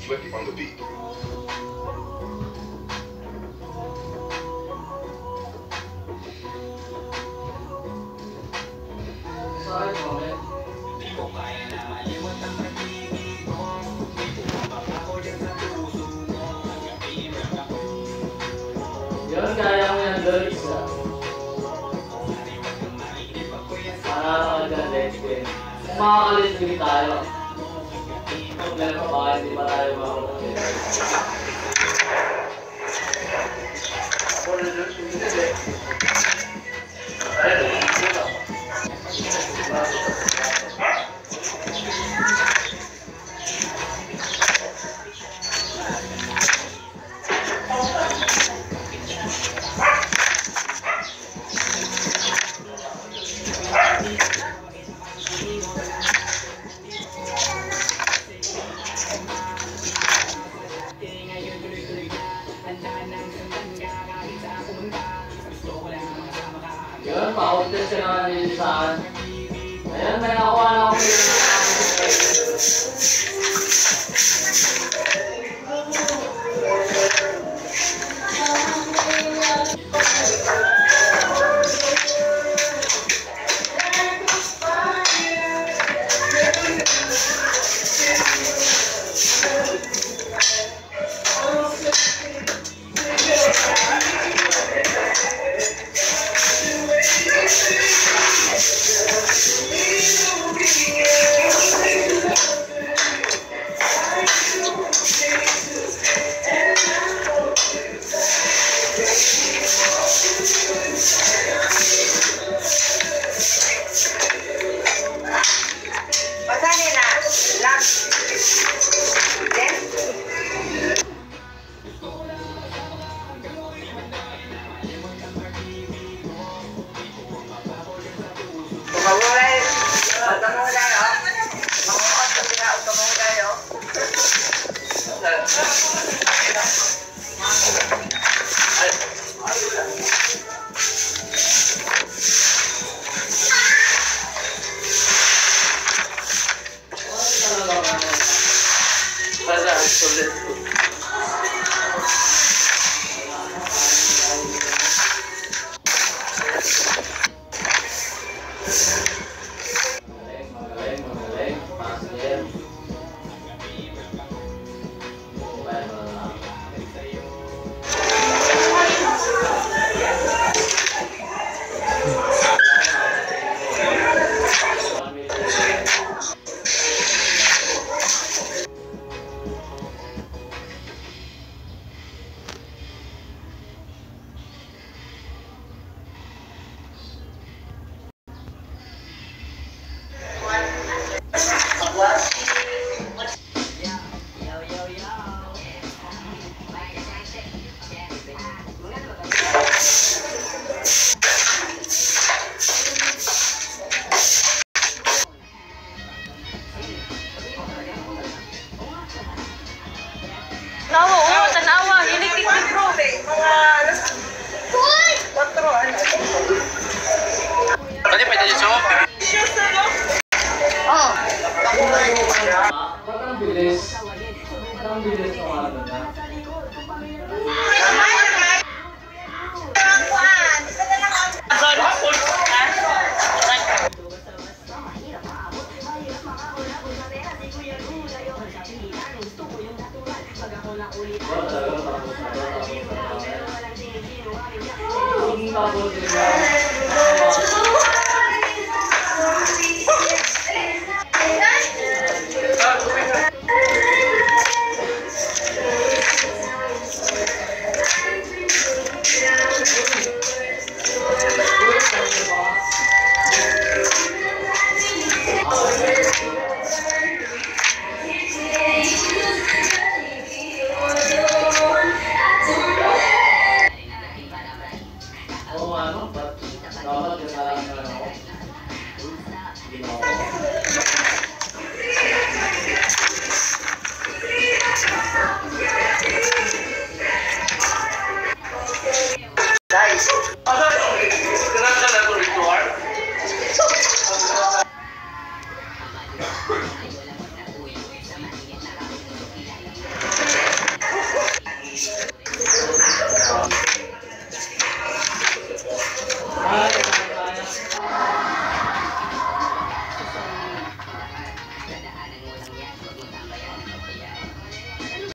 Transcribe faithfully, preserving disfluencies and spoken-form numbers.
Flip on the beat. Sorry, comment. Yun, kaya mo yan, girls. Para magagalit din. Kung makakalit din tayo. Problema baka hindi pa tayo makakalit. Ako na dyan, sulit eh. Ayun, ito. Yun, pa-contest ka naman nila sa akin. Ayan, may nakuha na ako nila. Tanawa, oo, tanawa. Hinig-hinig bro. Mga alas kwatro, ano. Pwede pwede dito mo? Oo. Ba't ang bilis? Ba't ang bilis ng ano na? Tapos nila,